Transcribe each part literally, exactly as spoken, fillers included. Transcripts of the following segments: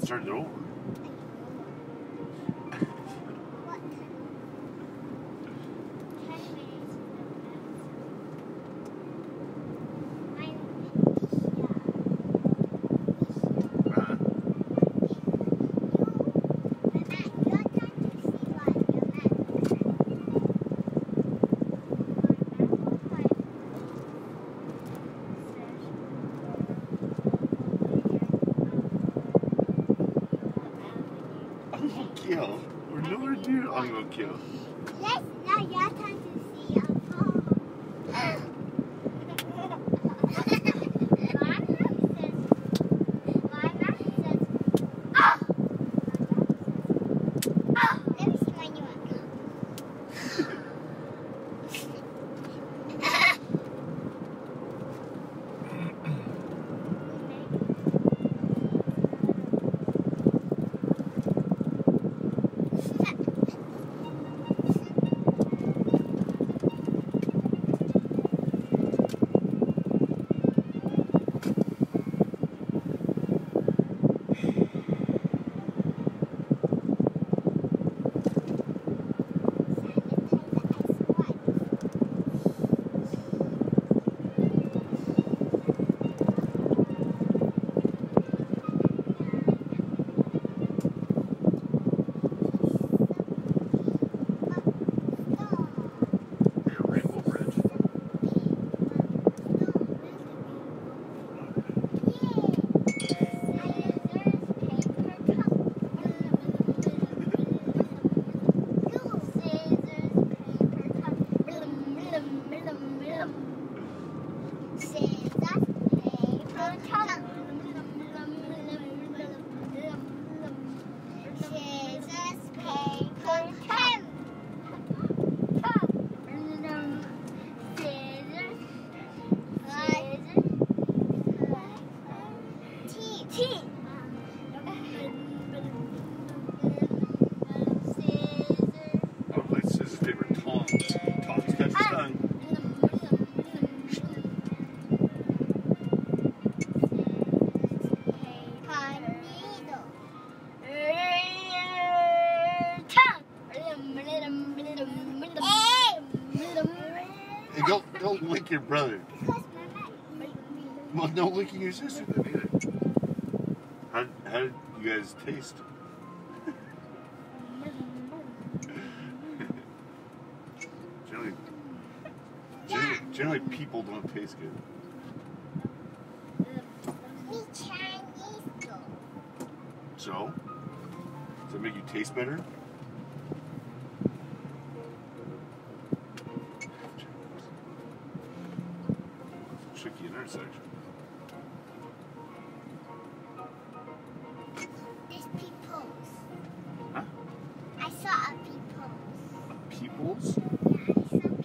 started it over. Kill. We're nowhere near I'm gonna kill. Yes, now your time to see your phone. My mom says, my mom says, oh! Oh! Let me see my new one. Hey, don't, don't lick your brother. Well, don't lick your sister then either. How, how did you guys taste? generally, generally, generally, people don't taste good. So? Does it make you taste better? Tricky intersection. There's peoples. Huh? I saw a peoples. A peoples? Yeah, I saw peoples.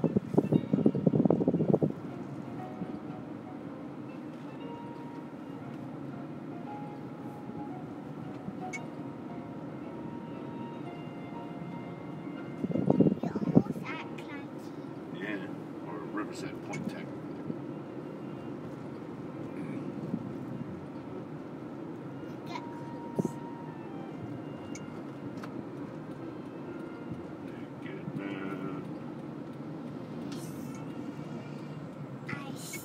You're almost at Clancy. Yeah, or Riverside Point Tech. Get close. Good man. I see.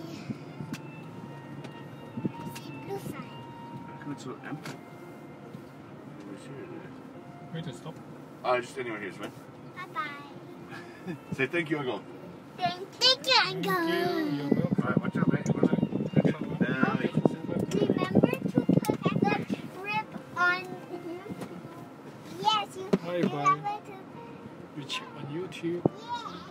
I see blue sign. How come it's so empty? Where's here today? Wait to stop. Uh, just anywhere here, man. Bye bye. Say thank you, Uncle. Thank, thank you, Uncle. Thank you. You're welcome. Alright, watch out, mate. Watch out. Now, Remember to put the trip on. Yes, you. Bye Remember bye. to. Reach on YouTube. Yeah.